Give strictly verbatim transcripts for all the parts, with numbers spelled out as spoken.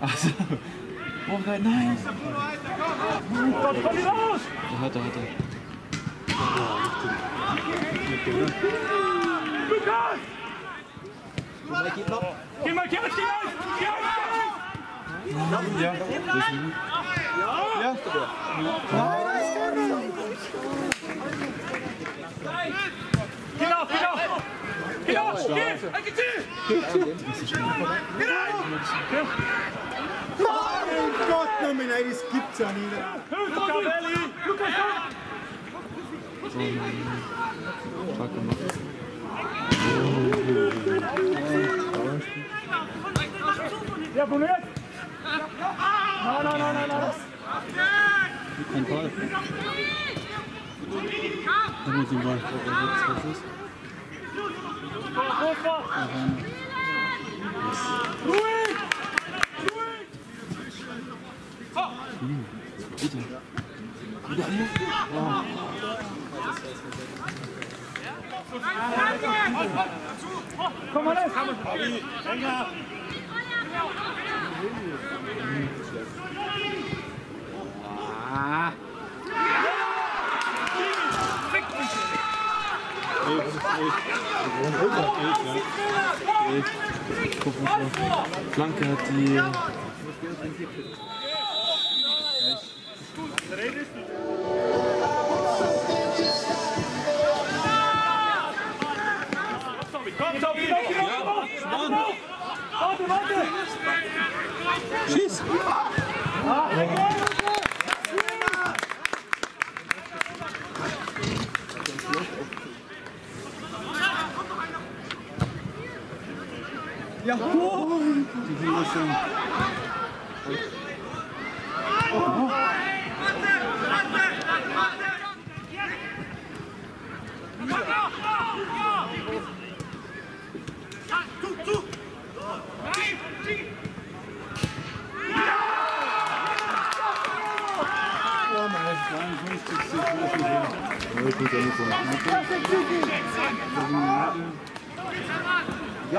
Achso. Oh nein, nein! Gott, komm hier raus! Da hat er, hat er. Lukas! Geh mal, geh mal, geh mal! Geh mal! Ja, das ist gut. Ja. Geh auf, geh auf! Geh auf, geh! Geh! Geh! Mein Gott, nochmal, nein, das gibt's ja nicht. Lukas, Lukas, So, stark gemacht. ja, probiert! Nein, nein, nein, nein, nein! Kein Fall. Ich muss den Ball. Was ist? Ruhig! Bitte. Wieder hier? Ja. Komm mal los! Enger! Ah. Flanke hat die. Komm, Tobi! Warte, warte! Schieß! Ja, oh. Die sind schon. Oh. Ja.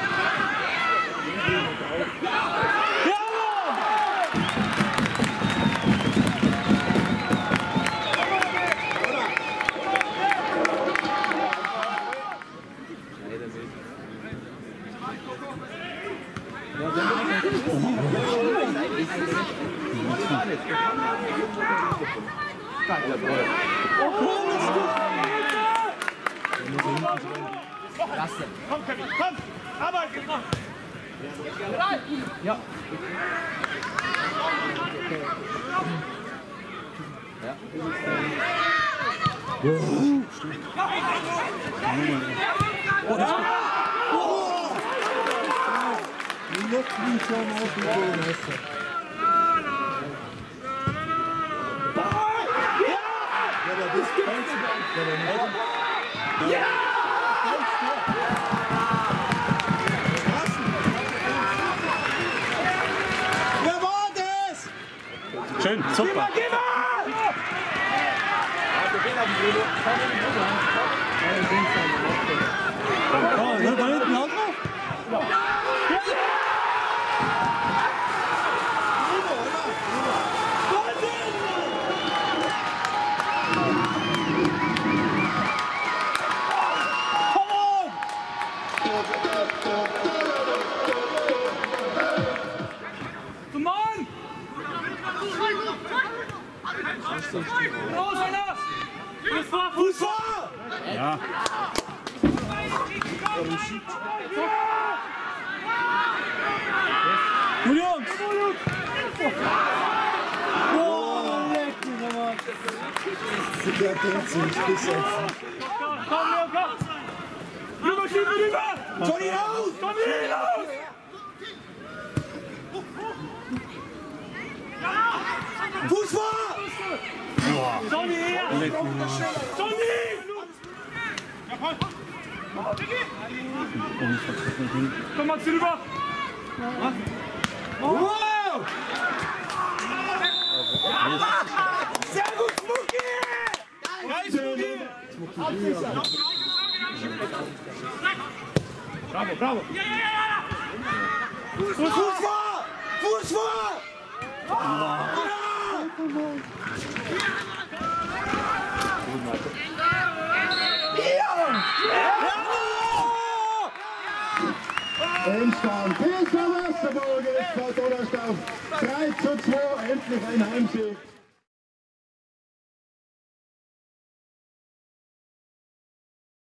Komm, Kevin, komm! Arbeit! Ja. Ja. Oh, das oh! Die letzten schon auf dem Boden. Ja, aber das gibt's nicht. Ja! Wer war das? Schön, super. Geh mal! Oh, da hinten auch noch? Come on! Los, einer! Fuß vor, Fuß vor! Ja. Gut, Jungs! Oh, leck mich nochmal. Der denkt sich, bis jetzt. Komm, Leo, komm! Rüber, schieben, rüber! Johnny, raus! Komm hier, raus! Fuß vor! Johnny, her! Johnny! Komm, Maxi, rüber! Wow! Sehr gut, Smuki! Rein, Smuki! Bravo, bravo! Fuß vor! Fuß zwei! Endstand. P S V Westerbork ist bei Donnerstag drei zu zwei endlich ein Heimsieg.